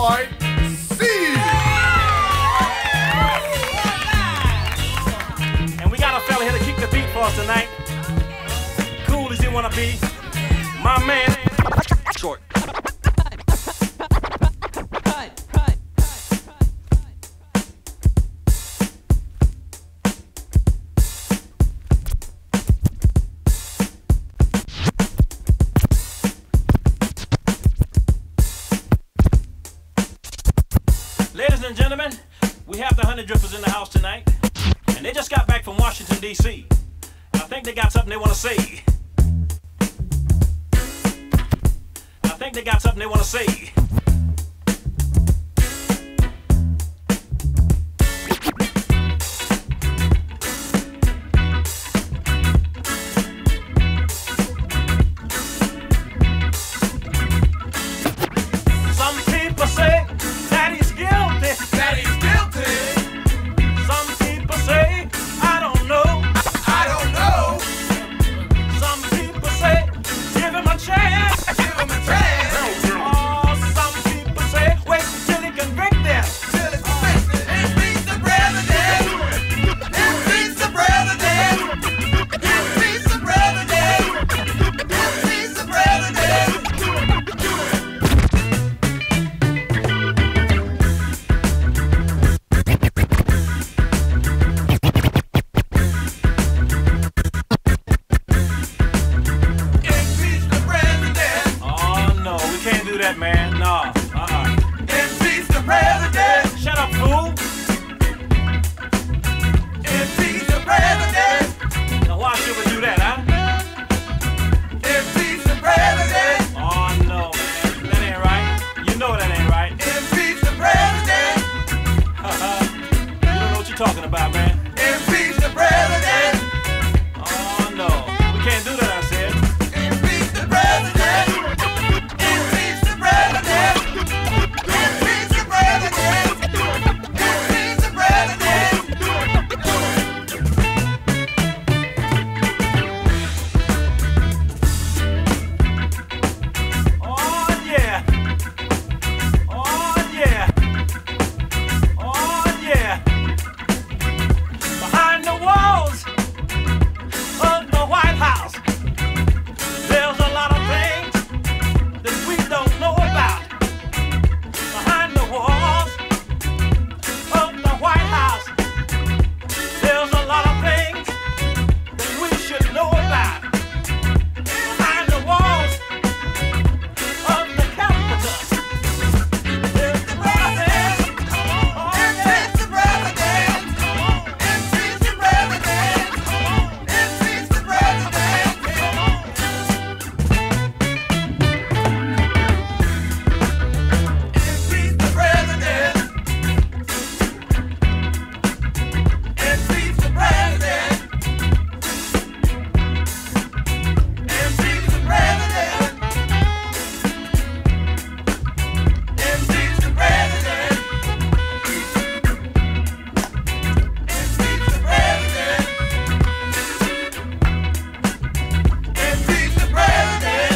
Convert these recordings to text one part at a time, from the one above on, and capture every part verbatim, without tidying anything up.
Boy C. And we got a fella here to kick the beat for us tonight. Cool as you wanna be. My man. Short. Ladies and gentlemen, we have the Honey Drippers in the house tonight, and they just got back from Washington, D C And I think they got something they want to say. I think they got something they want to say. Some people say that he's guilty. That he's guilty. Some people say, I don't know. I don't know. Some people say, give him a chance. Give him a chance. Oh, some people say, wait till he convict them. Till it's convicted. Impeach the president. Impeach the president. Impeach the president. Impeach the president. Impeach the president. Oh, no, we can't do that, man. No, uh-uh. Impeach the president. Shut up, fool. Impeach the president. Now, why should we do that, huh? Impeach the president. Oh, no, man. That ain't right. You know that ain't right. Impeach the president. You don't know what you're talking about, man. Impeach the president. Oh, no. We can't do that, I said. Impeach the president. Impeach the president. Impeach the president. Impeach the president. Oh, yeah. Oh, yeah. Oh, yeah. Behind the walls of the White House, there's a lot of things that we don't know about. Behind the walls of the White House, there's a lot of things that we should know about. Behind the walls of the Capitol, there's the president. Oh, yeah. Impeach the president. Impeach the president. Impeach the president. Impeach the president. Impeach the president. Impeach the president. Impeach the president. Impeach the president. Impeach the president.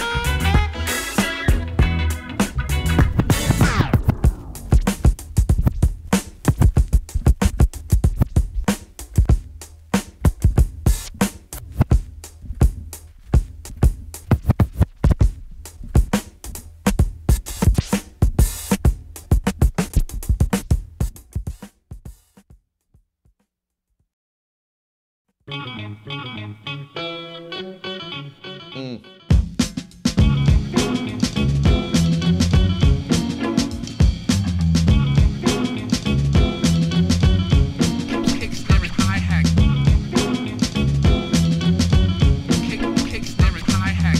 Kick snare and hi-hat. Kick, kick snare and hi-hat.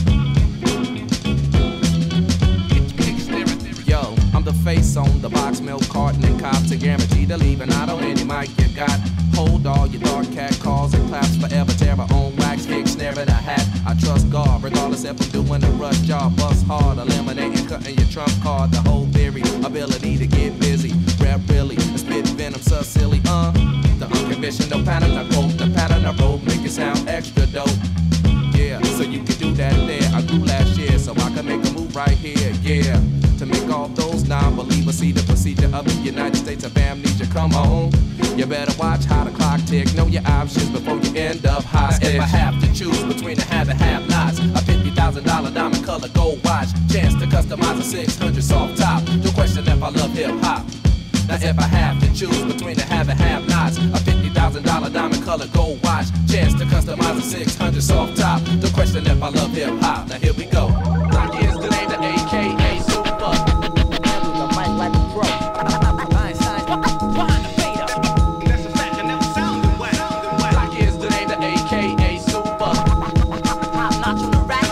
Kick, kick snare and Yo, I'm the face on the box, milk carton and cops to guarantee to leave and out on any mic you got. Hold all your dark cat calls and claps forever. Terror on wax, kick, snare in a hat. I trust God, regardless if I'm doing a rush job. Bust hard, eliminating, cutting your trump card. The whole theory, ability to get busy. Rap really, and spit venom, so silly, uh. The unconventional pattern, I quote the pattern I wrote, make it sound extra dope. Yeah, so you can do that there. I grew last year, so I can make a move right here, yeah. To make all those numbers believer. See the procedure of the United States of amnesia. Come on, you better watch how the clock tick. Know your options before you end up hostage. If I have to choose between the have and have-nots, a fifty thousand dollar diamond color gold watch, chance to customize a six hundred soft top. Don't question if I love hip-hop. Now if I have to choose between the have and have-nots, a fifty thousand dollar diamond color gold watch, chance to customize a six hundred soft top. Don't question if I love hip-hop. Now here we go. Rock is the name, the A K A Super. Handle the mic like a pro. Einstein, find the beta. That's a fact, I never sounded wet. Rock is the name, the A K A Super. Top notch on the rack.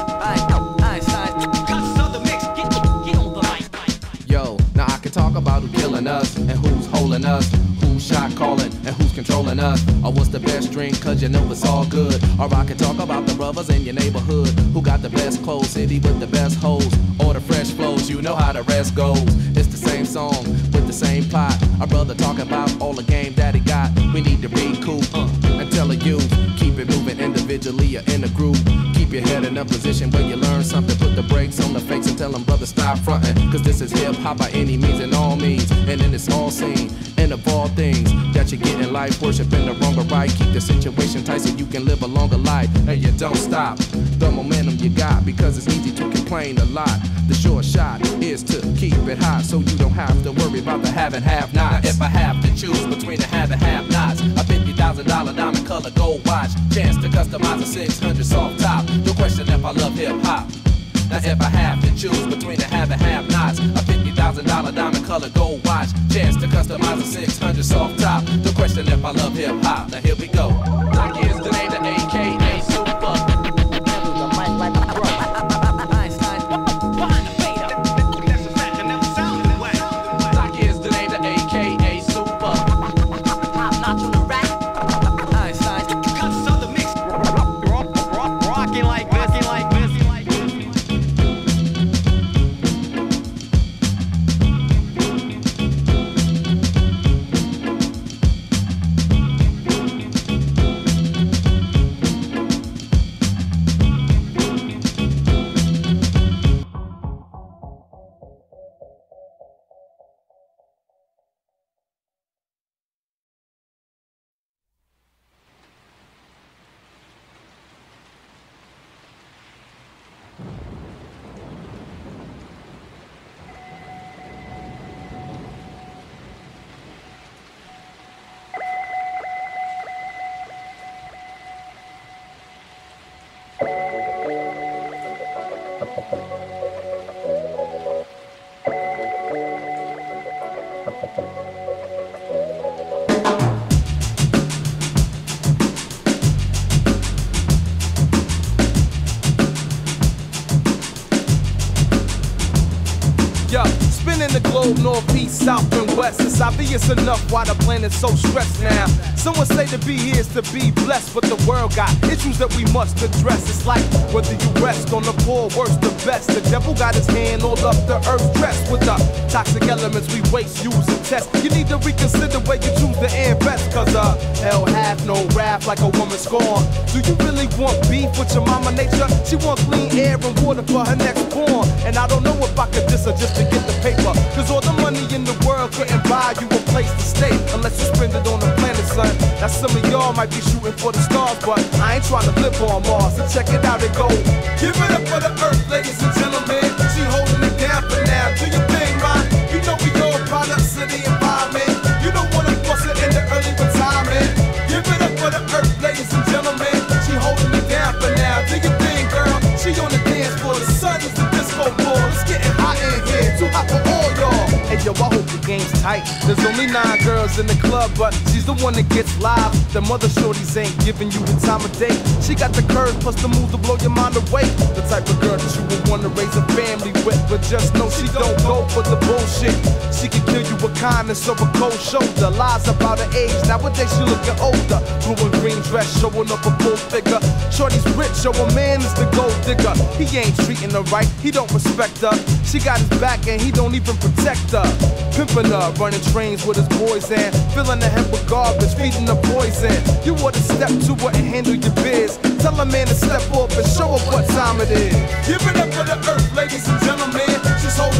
Einstein, Cuts of the mix, get, get, get on the mic. Yo, now I can talk about who's killing us and who's holding us, who's shot calling and who's controlling us, or what's the best drink, cause you know it's all good. Or I can talk about the brothers in your neighborhood who got the best clothes, city with the best hoes, or the fresh flows, you know how the rest goes. It's the same song with the same plot. A brother talking about all the game that he got. We need to recoup uh, and tell a youth, keep it moving individually or in a group. Keep your head in a position where you learn something. Put the brakes on the fakes and tell them brothers stop fronting. Cause this is hip hop by any means and all means. And then it's all seen and of all things that you get in life, worshiping the wrong or right. Keep the situation tight so you can live a longer life. And you don't stop the momentum you got, because it's easy to complain a lot. The short shot is to keep it hot so you don't have to worry about the have and have nots. If I have to choose between the have and have nots, a fifty thousand dollar diamond color gold watch, chance to customize a six hundred soft top. Don't question if I love hip hop. Now if I have to choose between the have and have nots, a fifty thousand dollar diamond color gold watch, chance to customize a six hundred soft top. Don't question if I love hip hop. Now here we go. Rock is the name, the A K A Super. handle the mic like a pro. Einstein, find the beta. That's a fact, I never sounded wet. Rock is the name, the A K A Super. Top notch on the rack. Einstein, Cuts of the mix, rocking like this, rocking like this. Yo, spinning the globe, north, east, south, and west. It's obvious enough why the planet's so stressed now. Someone say to be here is to be blessed, but the world got issues that we must address. It's like whether you rest on the poor, worst, the best. The devil got his hand all up the earth's dress with the toxic elements we waste, use, and test. You need to reconsider where you choose to invest, cause uh, hell hath no wrath like a woman scorn. Do you really want beef with your mama nature? She wants clean air and water for her next born. And I don't know if I could diss her just to get the paper, cause all the money in the world couldn't buy you a place to stay unless you spend it on the planet, son. Now some of y'all might be shooting for the stars, but I ain't trying to live on Mars. So check it out, it go. Give it up for the earth, ladies and gentlemen. She holding it down for now. Do your thing, man. You know we all products of the environment. You don't wanna bust it in the early retirement. Give it up for the earth, ladies and gentlemen. She holding it down for now. Do your thing, girl. She on the dance floor. The sun is the disco ball. It's getting hot in here. Too hot for all y'all. Hey yo, I hope the game's tight. There's only nine girls in the club, but she's the one that gets live. The mother shorties ain't giving you the time of day. She got the curves plus the moves to blow your mind away. The type of girl that you would want to raise a family with, but just know she don't go for the bullshit. She can kill you with kindness or a cold shoulder. Lies about her age, nowadays she looking older. Blue and green dress showing up a full figure. Shorty's rich, so a man is the gold digger. He ain't treating her right, he don't respect her. She got his back and he don't even protect her. Pimping her, running trains with his boys and filling the head with garbage, feeding the poison. You ought to step to her and handle your biz. Tell a man to step up and show her what time it is. Give it up for the earth, ladies and gentlemen. She's holding it down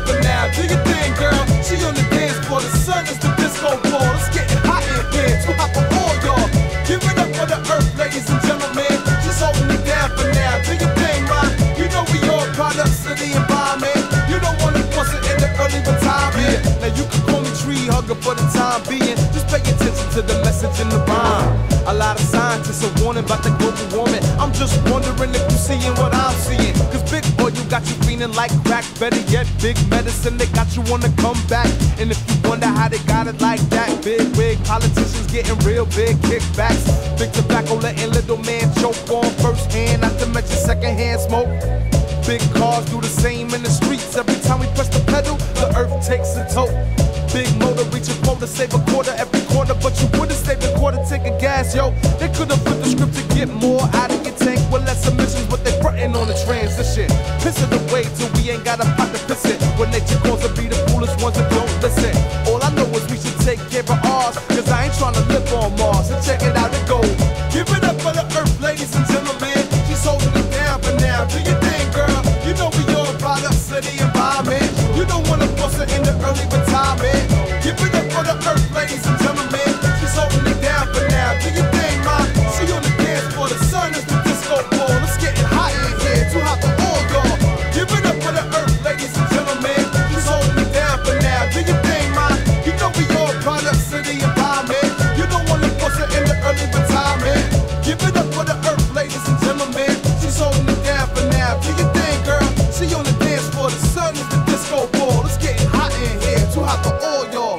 down for now. Do your thing, girl. She on the dance floor. The sun is the disco ball. It's getting hot in here. Too hot for all y'all. Give it up for the earth, ladies and gentlemen. She's holding it down for now. Do your thing, man. You know we all products of the environment. You don't want to force it in the early retirement. Now you can call me tree hugger for the time being. Just pay attention to the message in the rhyme. A lot of scientists are warning about the global warming. I'm just wondering if you seeing what I'm seeing. Cause big oil got you feeling like crack. Better yet, big medicine, they got you on the comeback. And if you wonder how they got it like that, big wig politicians getting real big kickbacks. Big tobacco letting little man choke on first hand, not to mention second hand smoke. Big cars do the same in the streets. Every time we press the pedal, the earth takes a toll. Big motor reaching quota, save a quarter every quarter, but you wouldn't save the quarter, take a gas, yo. They could've put the script to get more out of your tank with less emissions, but they frontin' on the transition. Piss it away till we ain't got a pot to piss it. When nature calls to be the foolish ones that don't listen. All I know is we should take care of ours, cause I ain't tryna live on Mars. So check it out and go. Give it up for the earth, ladies and gentlemen. She's holding it down for now. Do your thing, girl. You know we all products of the environment. You don't wanna bust her in the early retirement. Give it up for the earth, ladies and gentlemen. She's holding it down for now. Do your thing, ma. She on the dance floor. The sun is the disco ball. It's getting hot in here. Too hot for all y'all. Give it up for the earth, ladies and gentlemen. She's holding it down for now. Do your thing, ma. You know we all products of the environment. You don't wanna bust her in the early retirement. Give it up for the earth, ladies and gentlemen. She's holding it down for now. Do your thing, girl. She on the dance floor. The sun is the disco ball. It's getting hot in here. Too hot for all y'all.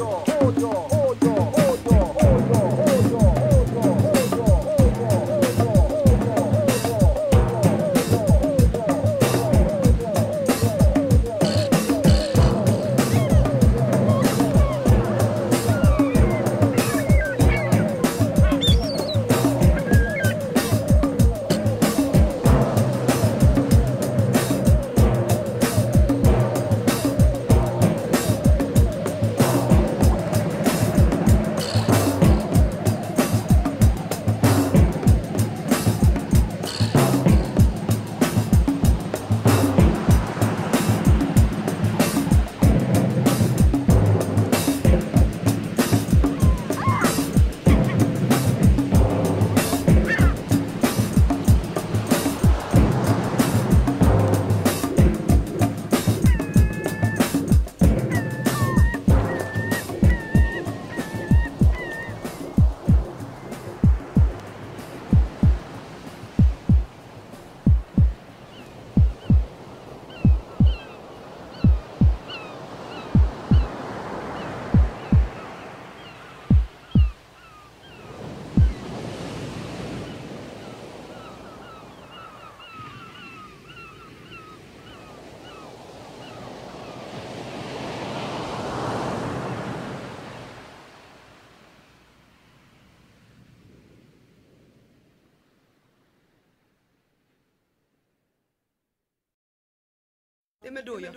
Let me do you.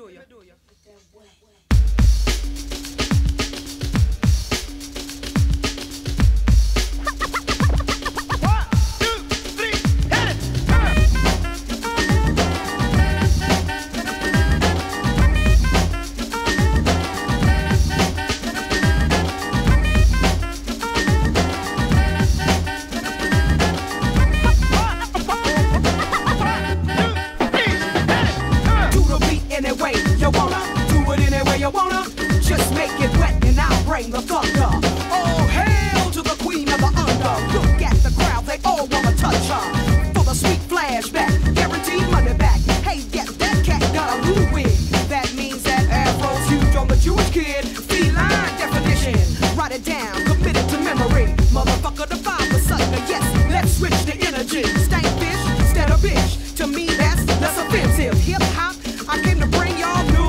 The thunder. Oh, hail to the queen of the under. Look at the crowd, they all wanna touch her. For the sweet flashback, guaranteed money back. Hey, get that cat got a blue wig. That means that afro's huge on the Jewish kid. Feline definition, write it down, commit it to memory. Motherfucker, the father sucker, yes, let's switch the energy. Stank fish instead of bitch. To me, that's less offensive. Hip hop, I came to bring y'all new.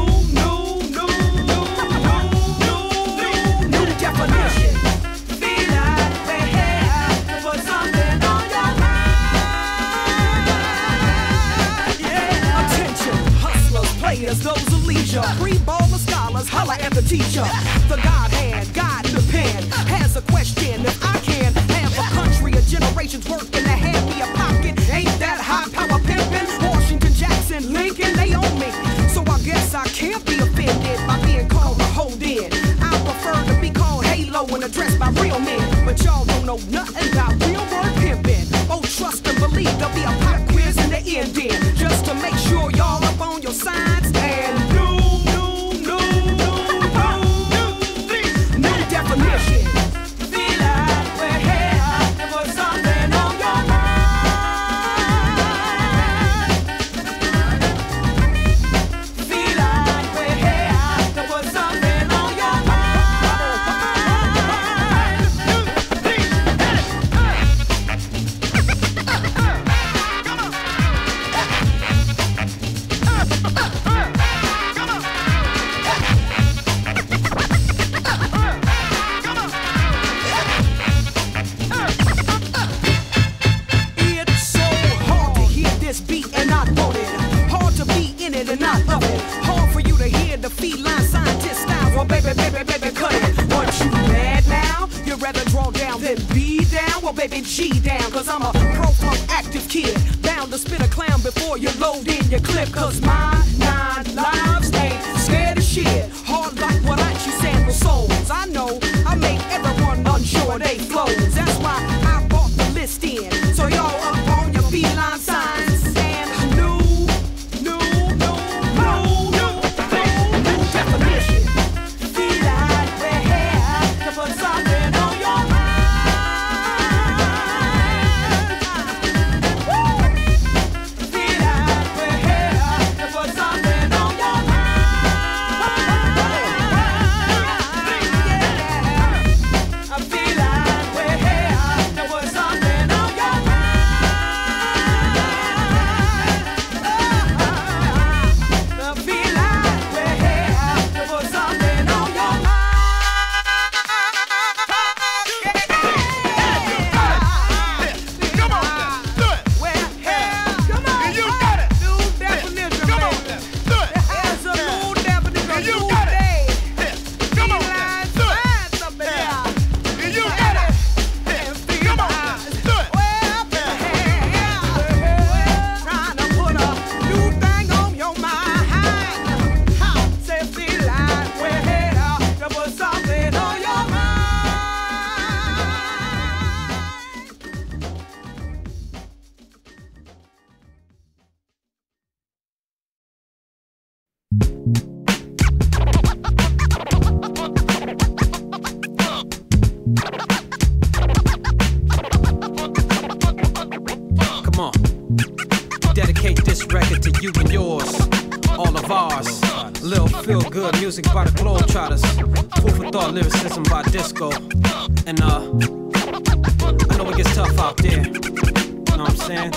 Those of leisure, free baller scholars, holla at the teacher. The God hand, God the pen, has a question. If I can have a country of generations working to hand me a pocket, ain't that high power pimpin'? Washington, Jackson, Lincoln, they own me. So I guess I can't be a don't know nothing about real word pimping. Oh, trust and believe there'll be a pop quiz in the ending, just to make sure y'all up on your signs. And new, new, new, new, new, new, new definition. Feel like we're here to put something on your mind. Feel like we're here to put something on your It's so hard to hear this beat and not want it. Hard to be in it and not love it. Hard for you to hear the feline scientist style. Well, baby, baby, baby, cut it. Once you mad now, you'd rather draw down than be down. Well, baby, G down, cause I'm a pro-funk active kid. Bound to spit a clown before you load in your clip. Cause my nine lives ain't scared of shit. Hard like what I you sample souls. I know I make everyone unsure they flows. That's why I brought the list in, so y'all up on your feline signs. And new, new, new, new, new, new definition. Feel like we're here to put something on your mind. Woo! Feel like we're here to put something on your mind. I feel like we're here to put something on your mind. I feel like we're here to put something on your Come on, do it. We're here. Come on. You got it. New definition, Come on, baby. do it. There's a new definition, You new got it. day. Come on, Feline do it. signs up in there. You got it. Come on, do it. Well, we're trying to put a new thing on your mind. Say, feel like we're here to put something on your mind. Come on. Dedicate this record to you and yours, all of ours. Lil feel good music by the Globetrotters. Food for thought lyricism by Disco. And uh, I know it gets tough out there. You know what I'm saying?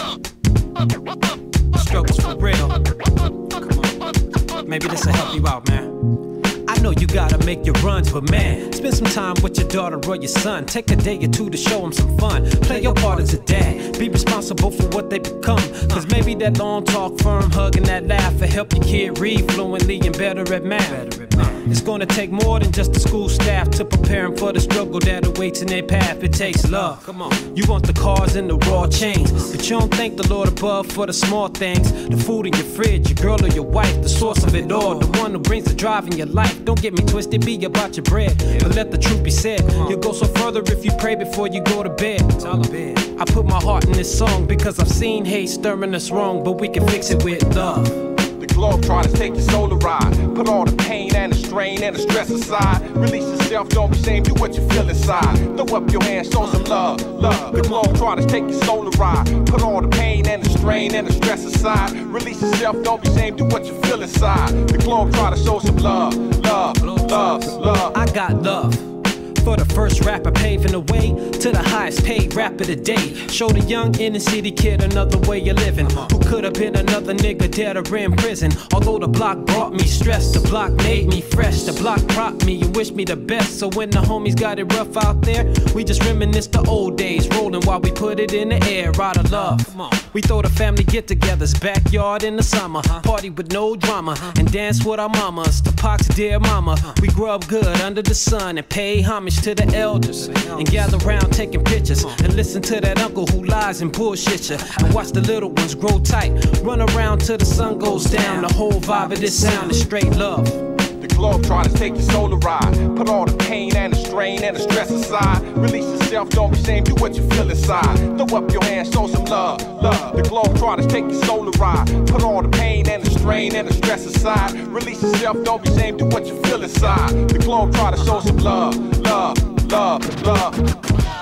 Struggles for real. Come on. Maybe this will help you out, man. I know you gotta make your runs, but man, spend some time with your daughter or your son. Take a day or two to show them some fun. Play your part as a dad. Be responsible for what they become. Cause maybe that long talk, firm hug, and that laugh will help your kid read fluently and better at math. It's gonna take more than just the school staff to prepare them for the struggle that awaits in their path. It takes love. Come on. You want the cars and the raw chains, but you don't thank the Lord above for the small things. The food in your fridge, your girl or your wife, the source of it all, the one who brings the drive in your life. Don't get me twisted, be about your bread, but let the truth be said. You'll go so further if you pray before you go to bed. I put my heart in this song because I've seen hate stirring us wrong, but we can fix it with love. The Globetrotters take your soul a ride. Put all the pain and the strain and the stress aside. Release yourself, don't be ashamed, do what you feel inside. Throw up your hands, show some love, love. The Globetrotters take your soul a ride. Put all the pain and the strain and the stress aside. Release yourself, don't be ashamed, do what you feel inside. The Globetrotters show some love, love, love, love. I got love for the first rapper paving the way to the highest paid rapper today. Show the young inner city kid another way of living, who could have been another nigga dead or in prison. Although the block brought me stress, the block made me fresh. The block propped me and wished me the best. So when the homies got it rough out there, we just reminisce the old days, rolling while we put it in the air out of love. We throw the family get-togethers, backyard in the summer, party with no drama, and dance with our mamas. The Pac's dear mama, we grew up good under the sun and pay homage to the elders, and gather round taking pictures, and listen to that uncle who lies and bullshit ya, and watch the little ones grow tight, run around till the sun goes down. The whole vibe of this sound is straight love. globe try to take your soul a ride. Put all the pain and the strain and the stress aside. Release yourself, don't be ashamed, do what you feel inside. Throw up your hands, show some love, love. The globe try to take your soul a ride. Put all the pain and the strain and the stress aside. Release yourself, don't be ashamed, do what you feel inside. The globe try to show some love, love, love, love.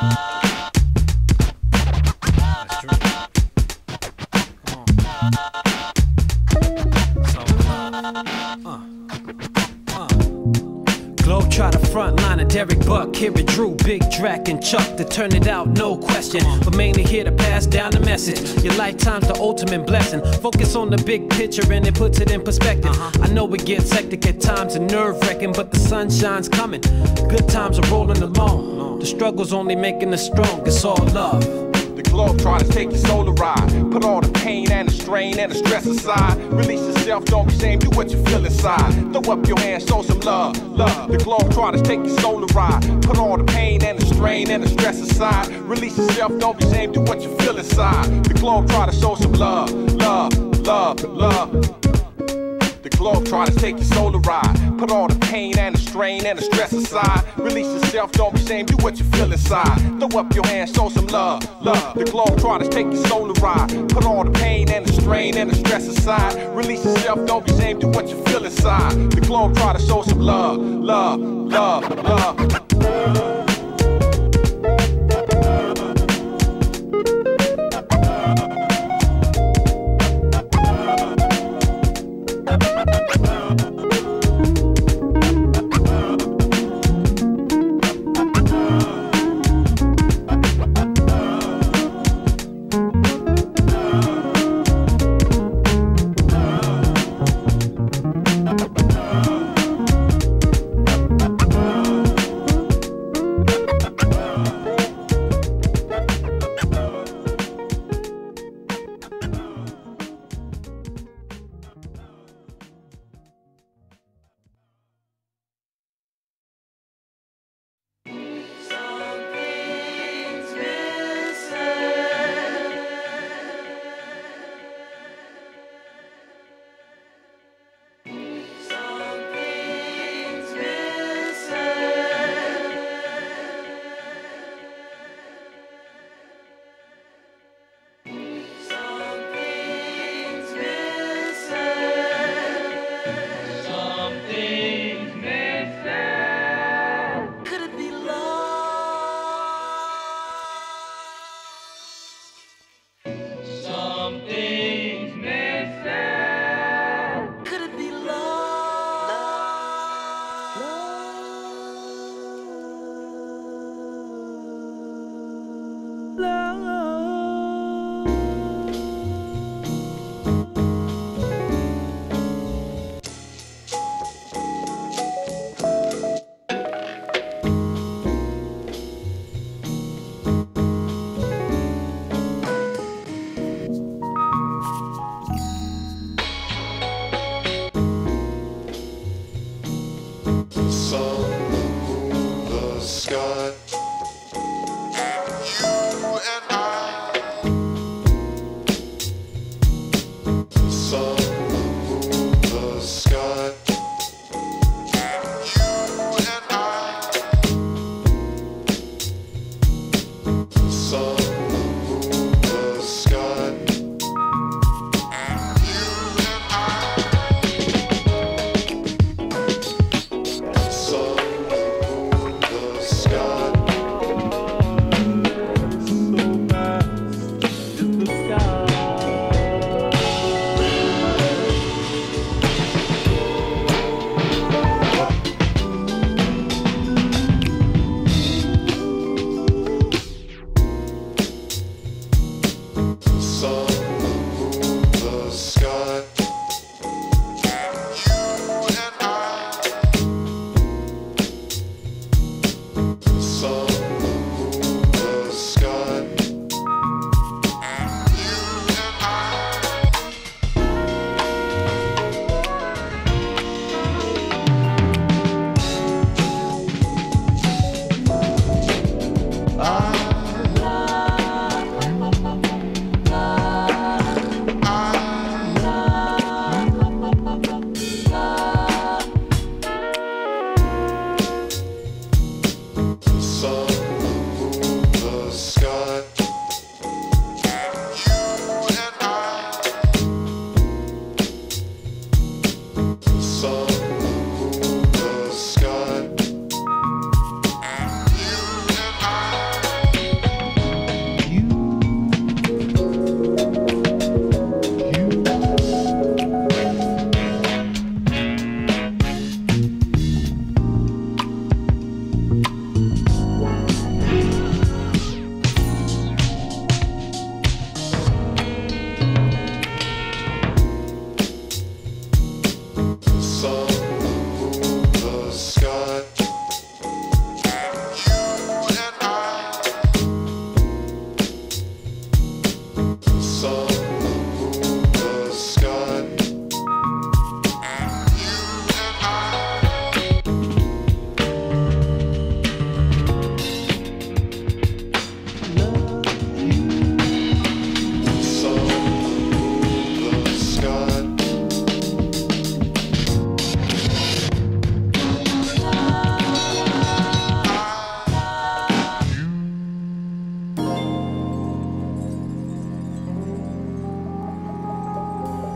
Try the front line of Derek Buck, Kerry Drew, Big Drac, and Chuck to turn it out, no question. But mainly here to pass down the message. Your lifetime's the ultimate blessing. Focus on the big picture and it puts it in perspective. I know it gets hectic at times and nerve-wracking, but the sunshine's coming. Good times are rolling along. The struggle's only making us strong. It's all love. The globe try to take your soul a ride. Put all the pain and the strain and the stress aside. Release yourself, don't be ashamed, do what you feel inside. Throw up your hands, show some love, love. The globe try to take your soul a ride. Put all the pain and the strain and the stress aside. Release yourself, don't be ashamed, do what you feel inside. The globe try to show some love, love, love, love. The globe try to take your soul a ride. Put all the pain and the strain and the stress aside. Release yourself, don't be ashamed, do what you feel inside. Throw up your hands, show some love, love. The globe try to take your soul a ride. Put all the pain and the strain and the stress aside. Release yourself, don't be ashamed, do what you feel inside. The globe try to show some love, love, love, love.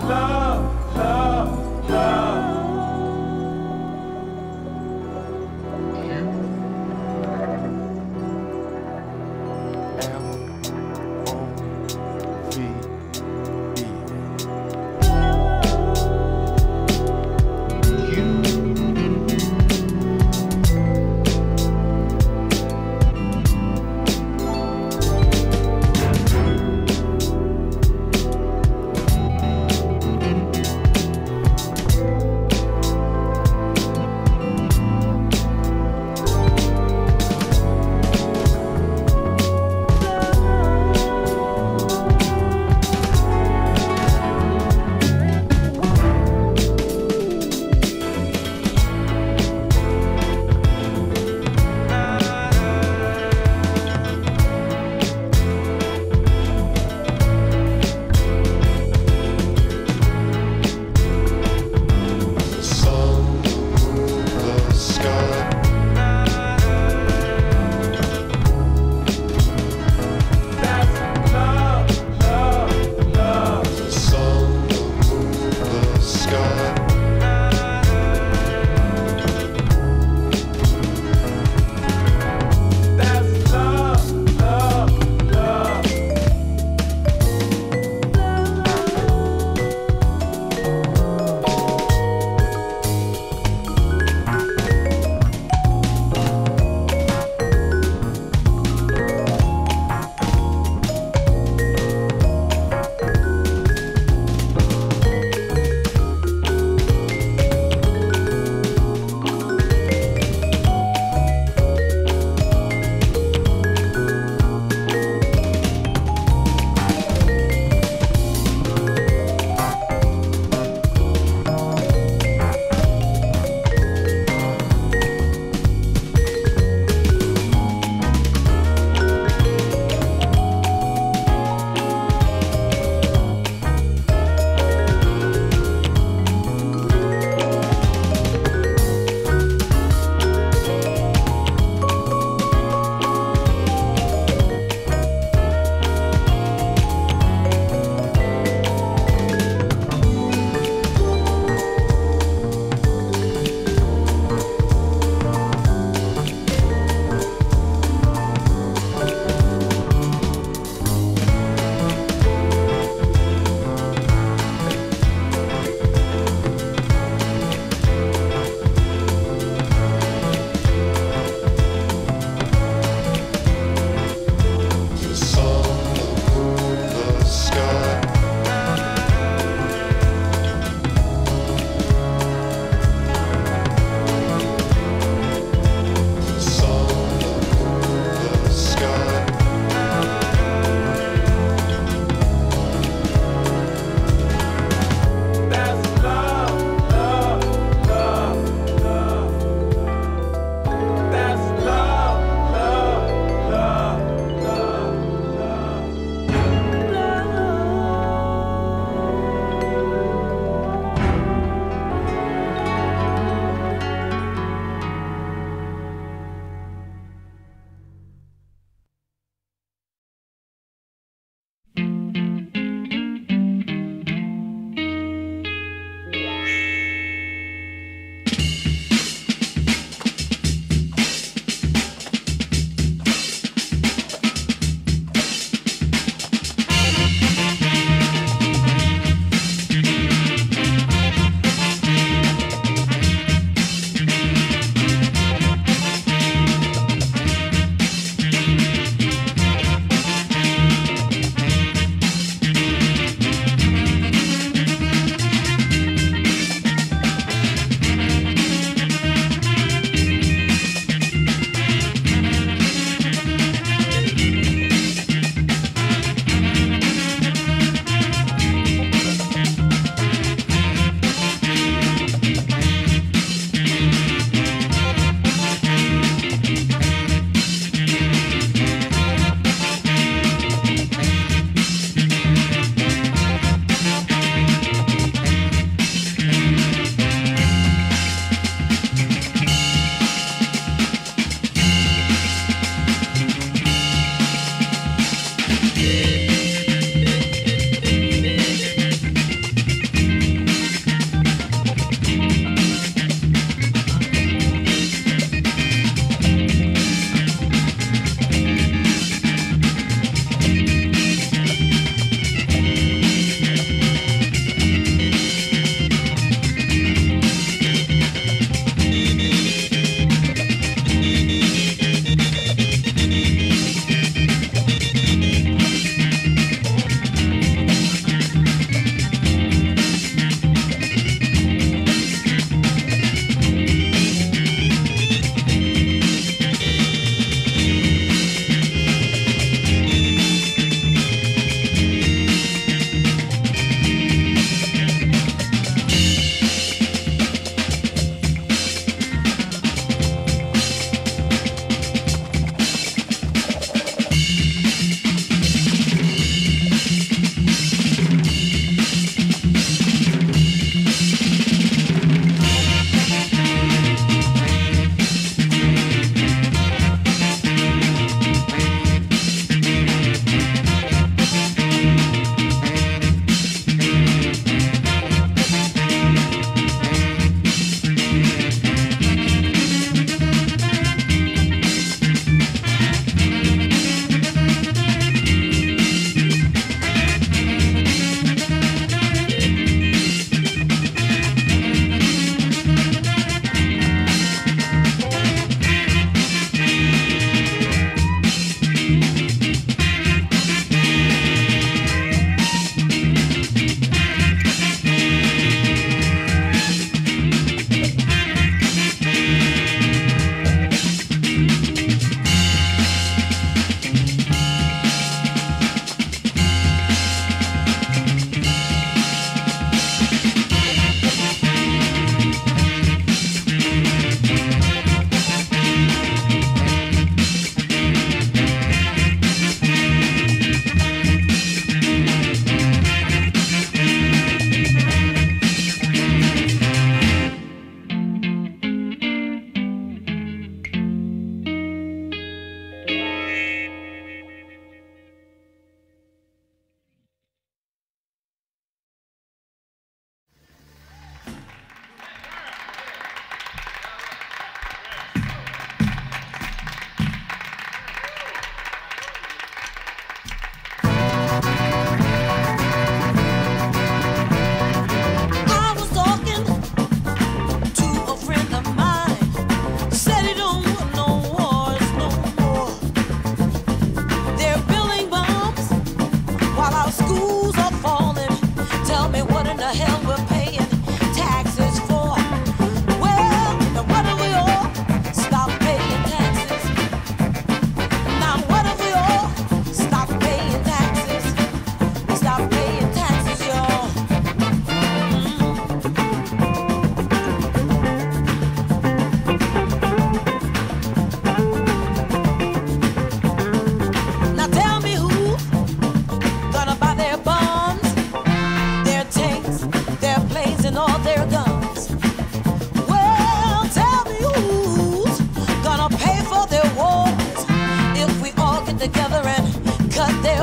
love, love, love.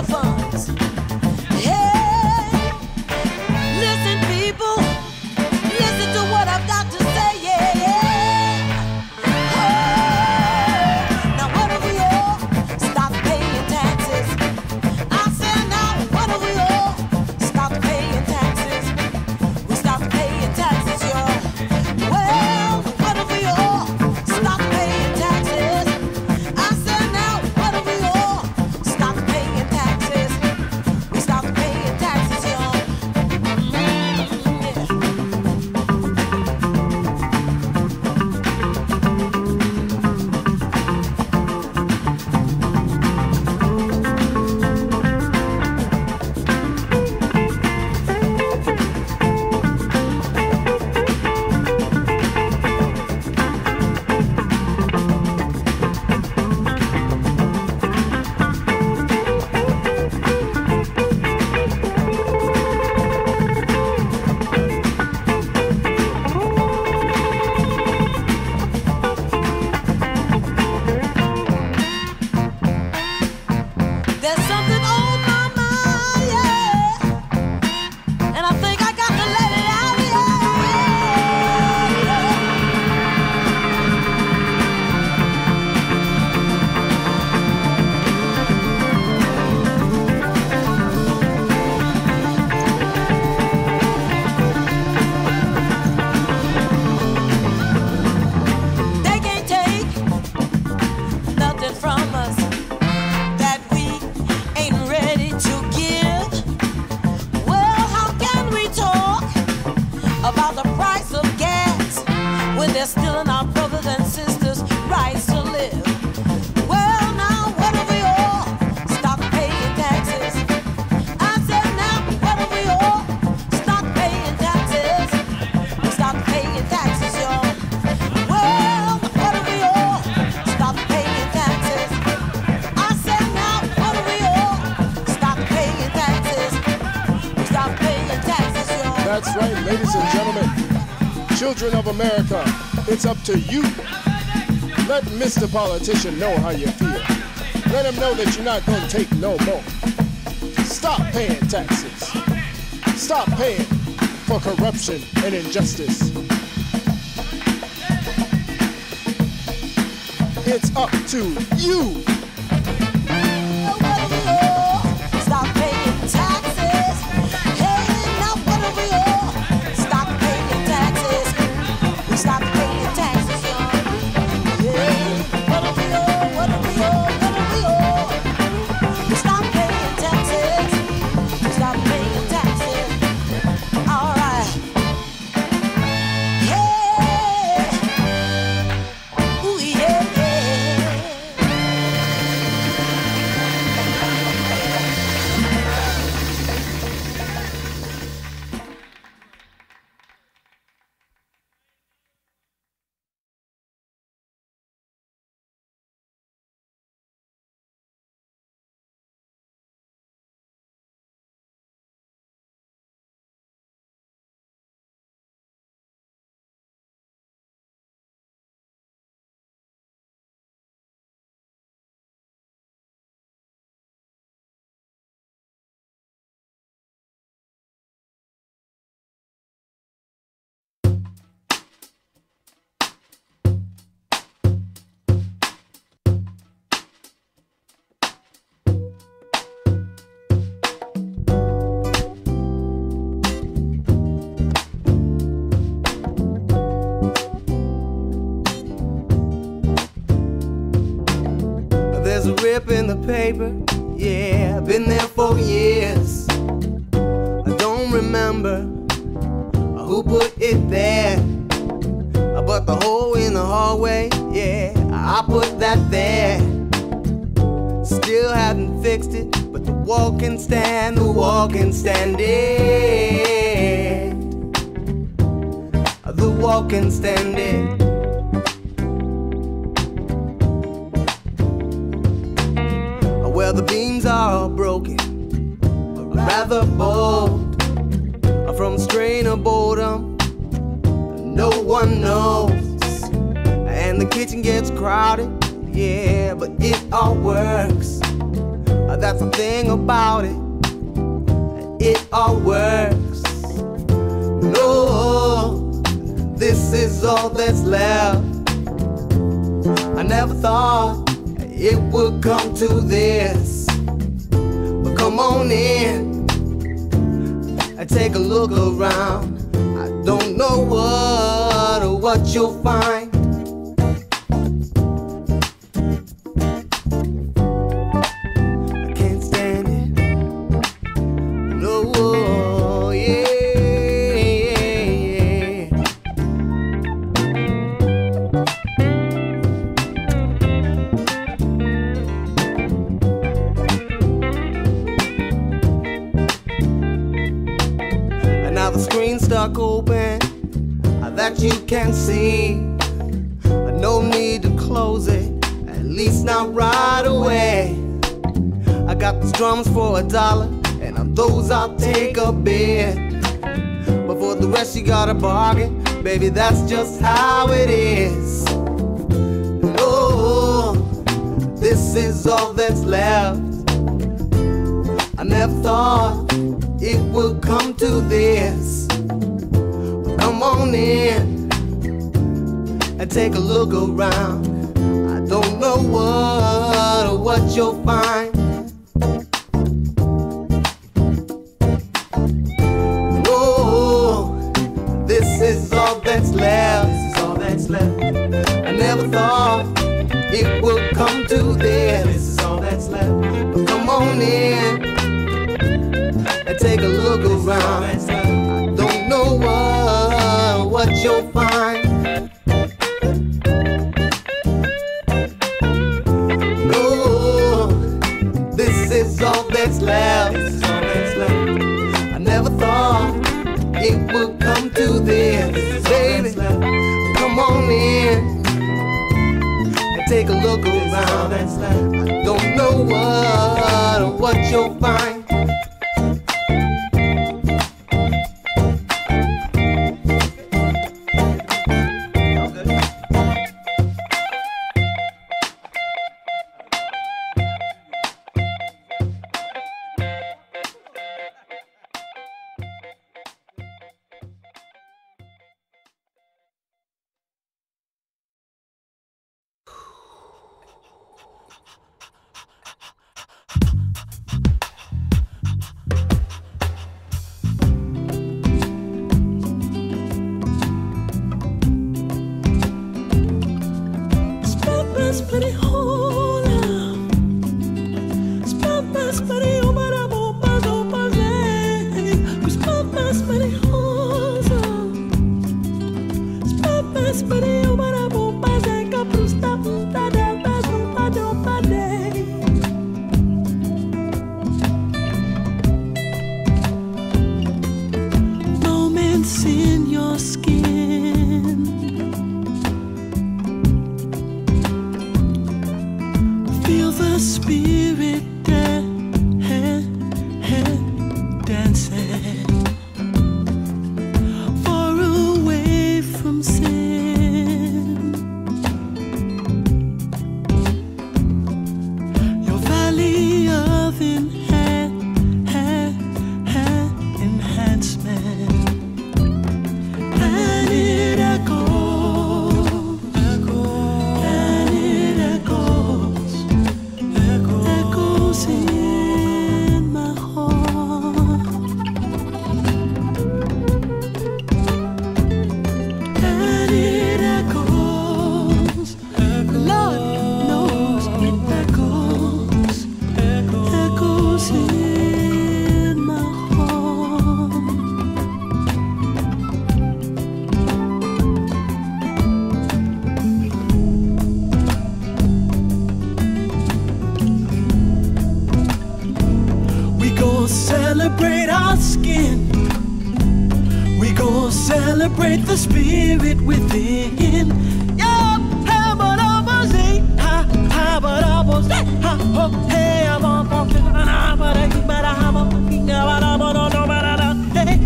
the funds. Hey, listen, people, listen to what I've got to say. Yeah, yeah. Oh, now what if we all stop paying taxes? I said, now what if we all stop paying taxes? We stop paying taxes, y'all. Well, what if we all stop paying taxes? I said, now what if we all stop paying taxes? We stop paying taxes, y'all. Mm, There's something on my mind, yeah, and I think I got to let it out, yeah. They can't take nothing from us that we ain't ready to give. Well, how can we talk about the price of gas when they're stealing our brothers and sisters' rights to live? Well, now what if we all stop paying taxes? I said, now what if we all stop paying taxes? We stop paying taxes, y'all. Well, what if we all stop paying taxes? I said, now what if we all stop paying taxes? We stop paying taxes, y'all. That's right, ladies and gentlemen. Children of America, it's up to you. Let Mister Politician know how you feel. Let him know that you're not going to take no more. Stop paying taxes. Stop paying for corruption and injustice. It's up to you. Stop paying taxes. Hey, now what if we all stop paying taxes? We stop paying taxes, y'all. Yeah, what if we all, what if we all, what if we all? We stop paying taxes. We stop paying taxes. All right. Yeah. Ooh, yeah, yeah. There's a rip in the paper, yeah, been there for years. I don't remember who put it there, but the hole in the hallway, yeah, I put that there. Still haven't fixed it, but the wall can stand, the wall can stand it. The wall can stand it. Well, the beams are broken, rather bold, from strain of boredom, no one knows. And the kitchen gets crowded, yeah, but it all works. that's the thing about it, it all works. No, this is all that's left. I never thought it would come to this, but come on in and take a look around. I don't know what or what you'll find. I can't stand it. No, yeah, yeah, yeah. And now the screen's stuck open that you can see. No need to close it, at least not right away. I got these drums for a dollar, and on those I'll take a bit. But for the rest you gotta bargain, baby, that's just how it is. Oh, this is all that's left. I never thought it would come to this. Come on in and take a look around. I don't know what or what you'll find. Oh, this is all that's left. This is all that's left. I never thought it would come to this. This is all that's left. But come on in and take a look around. I don't know what what you'll find. No, this is all that's left. This is all that's left. I never thought it would come to this, baby. Come on in and take a look around. I don't know what or what you'll find. Celebrate our skin. We gon' celebrate the spirit within. Yeah, how about I was eight? How about I was eight? How hey, I'm on fucking. How about I keep my how about fucking? How about I don't know about that? Hey.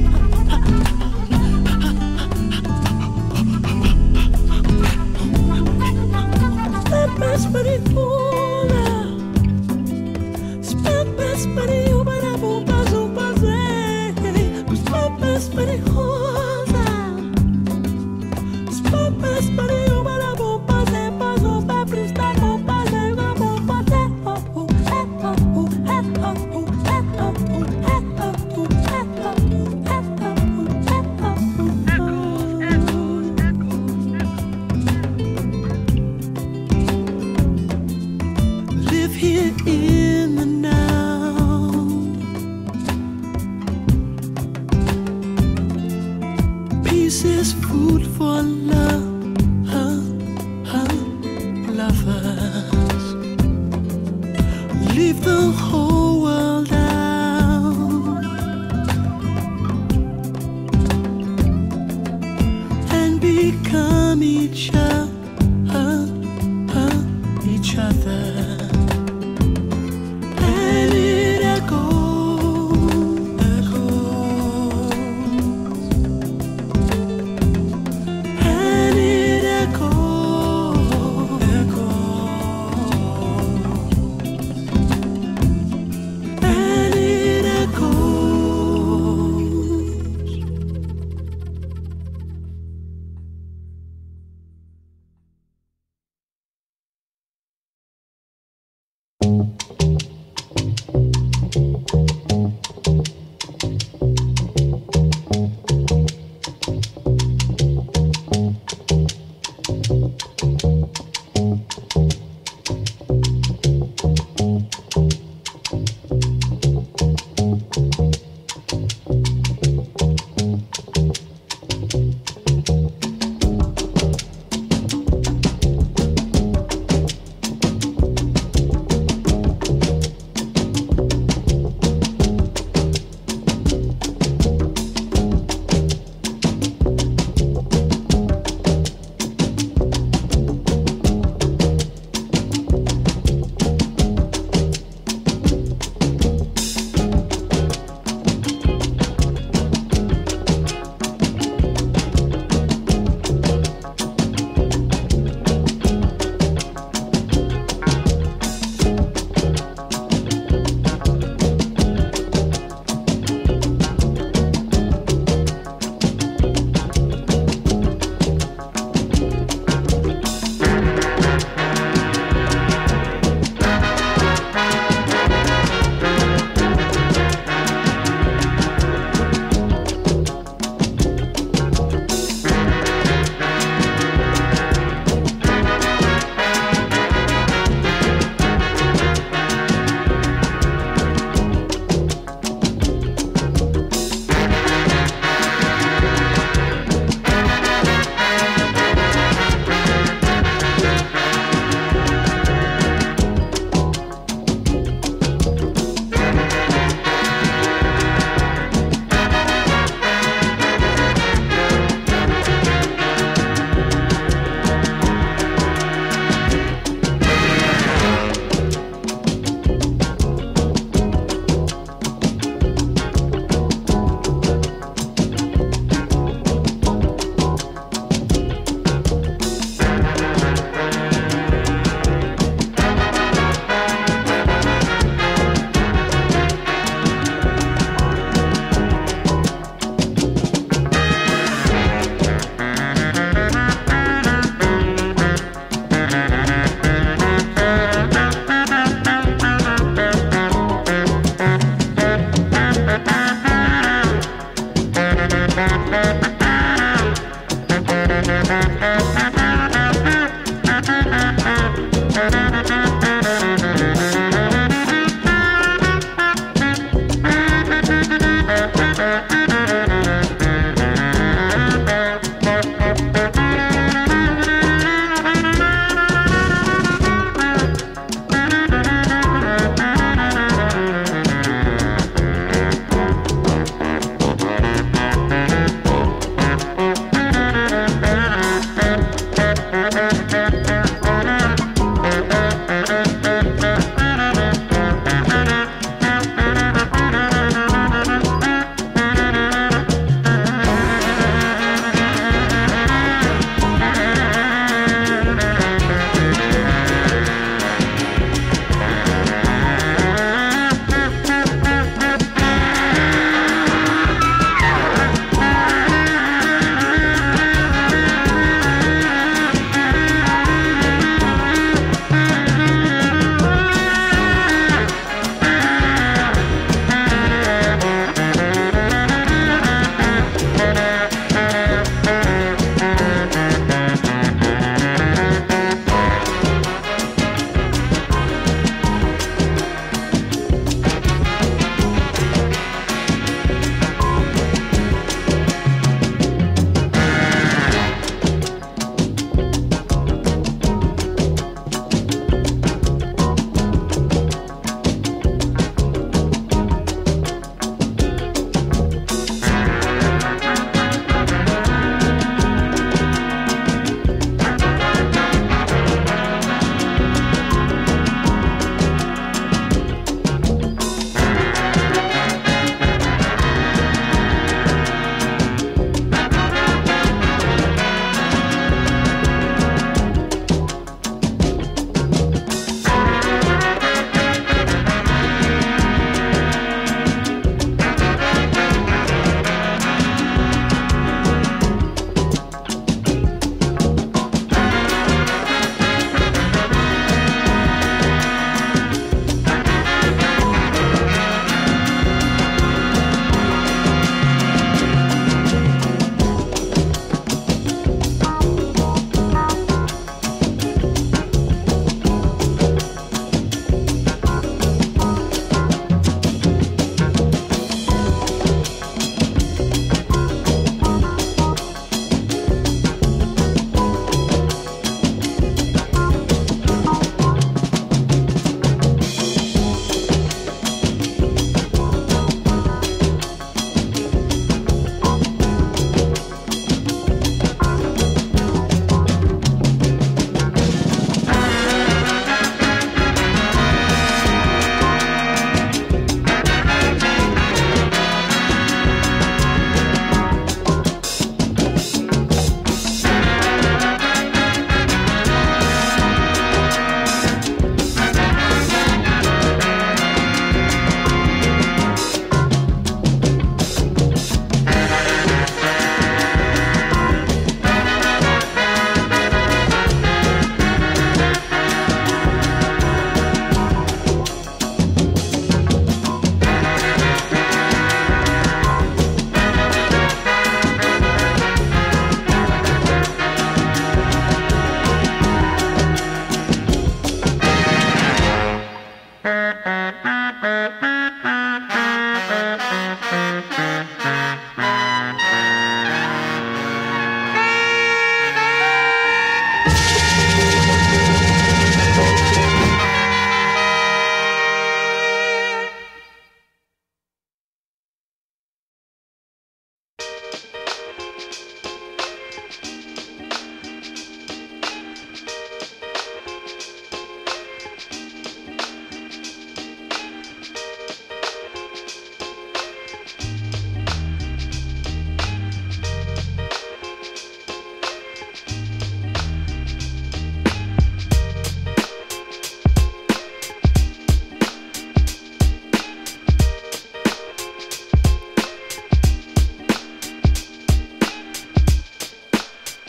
Spend my spirit full out. Spend This is food for love, huh, huh, lovers. Leave the whole world out and become each other, huh, each other. And it echoes, echoes. And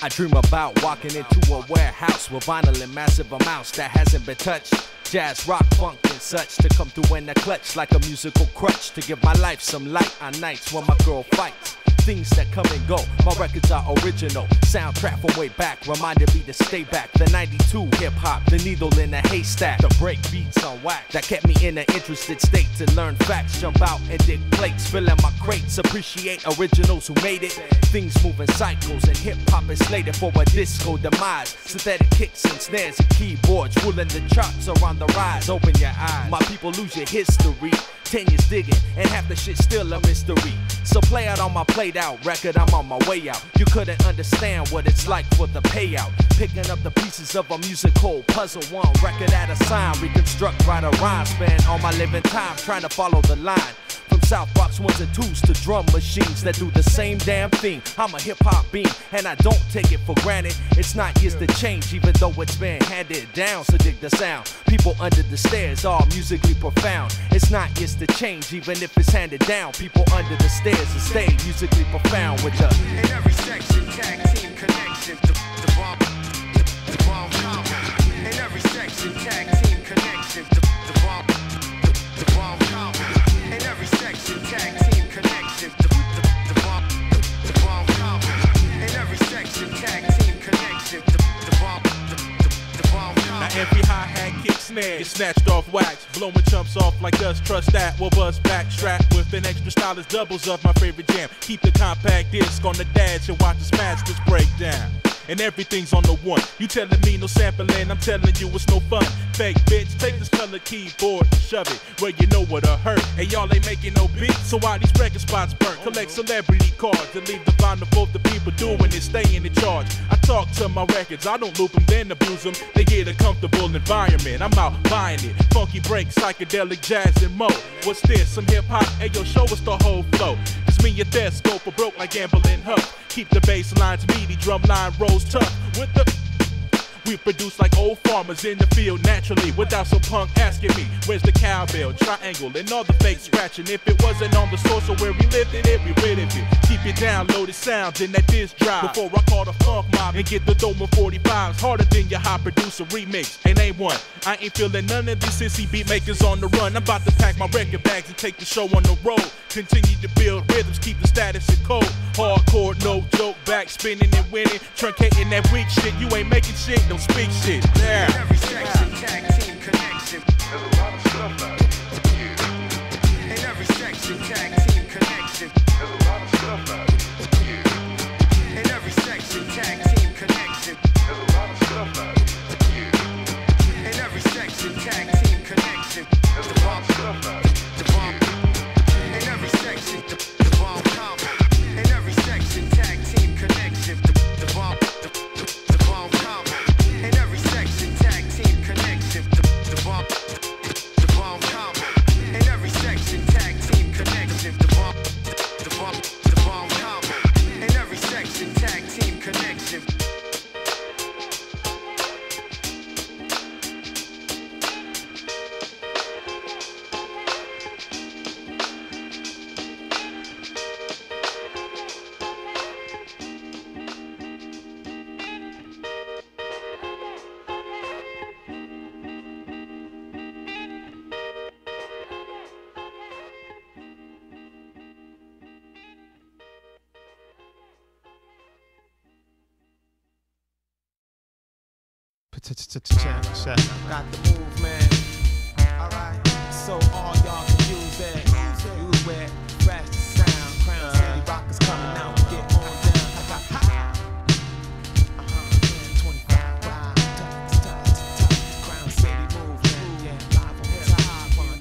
I dream about walking into a warehouse with vinyl in massive amounts that hasn't been touched. Jazz, rock, funk, and such to come through in the clutch like a musical crutch to give my life some light on nights when my girl fights. Things that come and go, my records are original. Soundtrack from way back, reminded me to stay back. The ninety-two hip-hop, the needle in a haystack. The break beats on wax that kept me in an interested state to learn facts, jump out and dig plates, filling my crates, appreciate originals who made it. Things move in cycles and hip-hop is slated for a disco demise. Synthetic kicks and snares and keyboards ruling the charts are on the rise. Open your eyes, my people lose your history. Ten years digging, and half the shit still a mystery. So play out on my played out record, I'm on my way out. You couldn't understand what it's like for the payout. Picking up the pieces of a musical puzzle, one record at a time. Reconstruct, write a rhyme, spend all my living time trying to follow the line. From South Box ones and twos to drum machines that do the same damn thing. I'm a hip-hop being, and I don't take it for granted. It's not years to change, even though it's been handed down. So dig the sound. People under the stairs are musically profound. It's not years to change, even if it's handed down. People under the stairs will stay musically profound with ya. In every section, tag team connection. The, the bomb, the, the bomb combo. In every section, tag team connection. The, the bomb, the, the bomb combo. In every section, tag team connection. The, the, the bomb, the, the bomb combo. In every section, tag team connection. The, the bomb, the, the, the bomb combo. Now every hi-hat kick snare is snatched off wax, blowing chumps off like dust. Trust that, we'll buzz back, strapped with an extra stylus doubles of my favorite jam. Keep the compact disc on the dash and watch the masters break down. And everything's on the one. You telling me no sampling, I'm telling you it's no fun. Fake bitch, take this colored keyboard and shove it where you know what'll hurt. And y'all ain't making no beats, so why these record spots burn? Collect celebrity cards and leave the vinyl for the people doing it, staying in charge. I talk to my records, I don't loop them, then abuse them. They get a comfortable environment, I'm out buying it. Funky break, psychedelic jazz and mo. What's this, some hip hop? Hey yo, show us the whole flow. It's me and that scope, broke like gambling huff. Keep the bass lines meaty, drum line rolls tough. With the we produce like old farmers in the field naturally, without some punk asking me, where's the cowbell, triangle, and all the fake scratching. If it wasn't on the source of where we lived in it, we rid of it. Keep it downloaded sounds in that disc drive before I call the funk mob and get the Doma forty-fives harder than your hot producer remix. And ain't one, I ain't feeling none of these sissy beat makers on the run. I'm about to pack my record bags and take the show on the road. Continue to build rhythms, keep the status in code. Hardcore, no joke, back spinning and winning, truncating that weak shit. You ain't making shit, don't speak shit. Yeah. In every section, tag team connection. There's a lot of stuff out here. In every section, tag team connection. There's a lot of stuff out here. In every section, tag team connection. There's a lot of stuff out here. In every section, tag team connection. There's a lot of stuff out here. The bomb. In every section, the, the bomb combo. In every section, tag team connection. The, the bomb. The, the, the bomb combo. In every section, tag team connection. The, the bomb. The, the bomb combo. In every section, tag team connection. The bomb. The bomb. The bomb combo. In every section, tag team connection. Got the move, man. Alright, so all y'all can use it. Use it, fresh sound. Crown City Rockers coming out. Get on down. I got hot. Uh-huh. twenty-five Crown City movement. Yeah, live on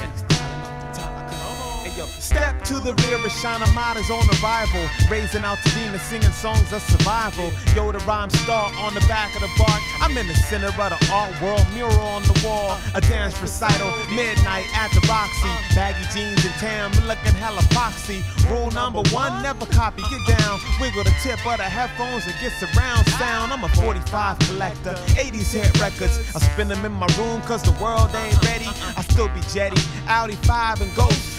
top. Hey yo, step to the rear, Rashana Mott is on arrival. Raising out to demons, singing songs of survival. Yo, the rhyme star on the back of the bar. I'm in the center of the art world, mural on the wall. A dance recital, midnight at the Roxy. Baggy jeans and tam, looking hella foxy. Rule number one, never copy, get down. Wiggle the tip of the headphones and get surround sound. I'm a forty-five collector, eighties hit records. I spin them in my room cause the world ain't ready. I still be jetty, Audi five and Ghost.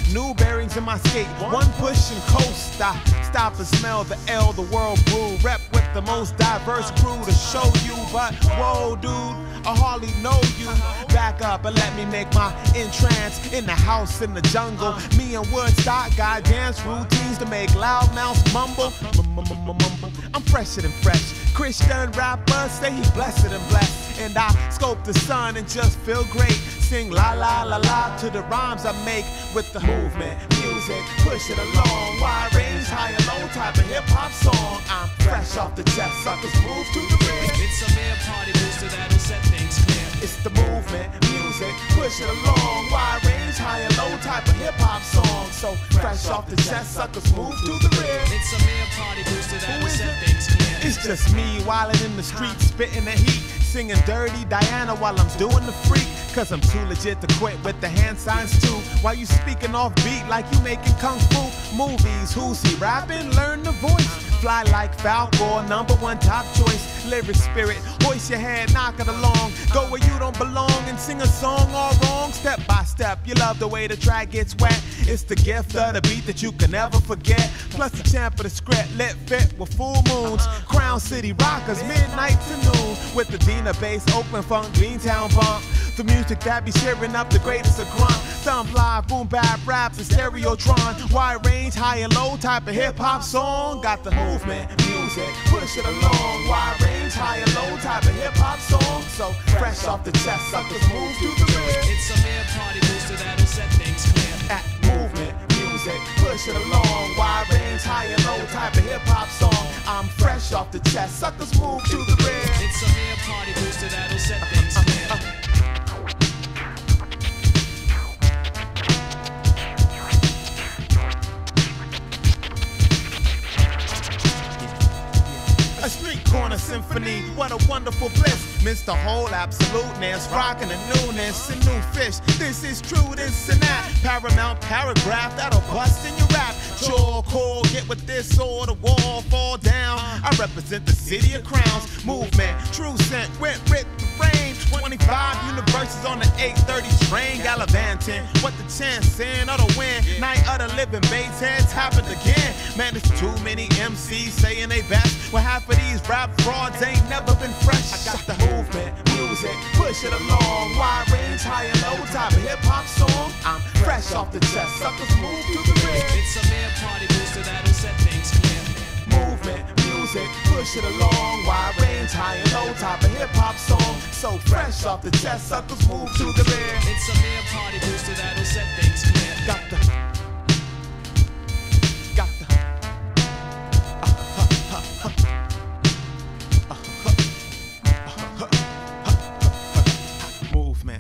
new bearings in my skate. One push and coast. I stop and smell the L, the world brew. Rep with the most diverse crew to show you. But whoa, dude, I hardly know you. Back up and let me make my entrance in the house in the jungle. Me and Woodstock got dance routines to make loud mouths mumble. I'm fresher than fresh. Christian rappers say he blessed and blessed. And I scope the sun and just feel great. Sing la la la la to the rhymes I make with the movement, music, push it along. Wide range, high and low type of hip hop song. I'm fresh off the chest, suckers move to the rear. It's a mere party booster that'll set things clear. It's the movement, music, push it along. Wide range, high and low type of hip hop song. So fresh off the chest, suckers move to the rear. It's a mere party booster that'll set things clear. It's just me wildin' in the street, spitting the heat, singing Dirty Diana while I'm doing the freak. Cause I'm too legit to quit with the hand signs too. While you speaking off beat like you making kung fu movies. Who's he rapping? Learn the voice. Fly like Falcor, number one top choice. Lyric spirit, hoist your head, knock it along. Go where you don't belong and sing a song all wrong. Step by step, you love the way the track gets wet. It's the gift of the beat that you can never forget. Plus the champ of the script, lit fit with full moons. Crown City Rockers, midnight to noon. With the Dina bass, open funk, Beantown bump. The music that be cheering up the greatest of grunt. Thumb live, boom bap, raps, and stereotron. Wide range, high and low type of hip hop song. Got the movement, music, push it along. Wide range, high and low type of hip hop song. So fresh off the chest, suckers move to the rear. It's a mere party booster that'll set things clear. At movement, music, push it along. Wide range, high and low type of hip hop song. I'm fresh off the chest, suckers move to the rear. It's a mere party booster that'll set things clear. A street corner symphony, what a wonderful bliss. Mister Whole absoluteness, rockin' the newness and new fish. This is true, this and that. Paramount paragraph that'll bust in your rap. Sure, cool, get with this or the wall fall down. I represent the city of crowns. Movement, true scent, went with the frame. twenty-five universes on the eight thirty train. Gallivanting, what the chance in or the win? Night of the living bass heads happened again. Man, it's too many M Cs saying they best. Well, half of these rap frauds ain't never been fresh. I got the movement, music, push it along. Wide range, high and low type of hip hop song. I'm fresh off the chest, suckers move to the rear. It's a mere party booster that'll set things clear. Movement, music, push it along. Wide range, high and low type of hip hop song. So fresh off the chest, suckers move to the rear. It's a mere party booster that'll set things clear. Got the, got the. Movement.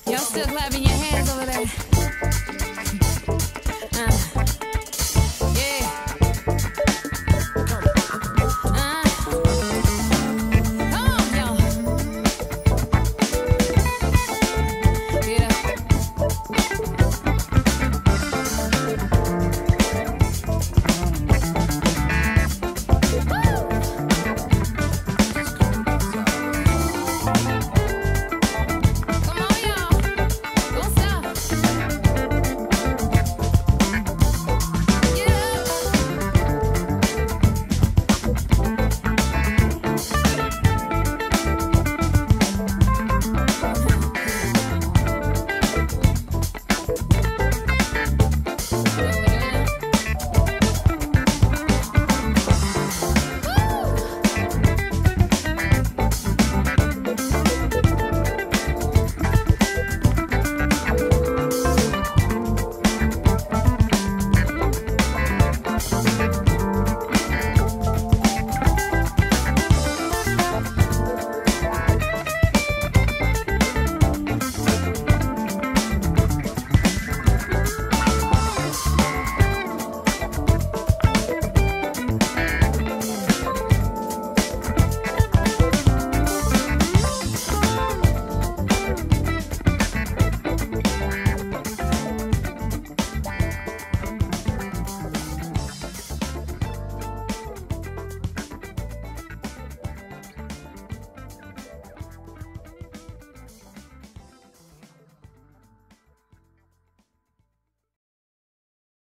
Y'all still clapping your hands over there?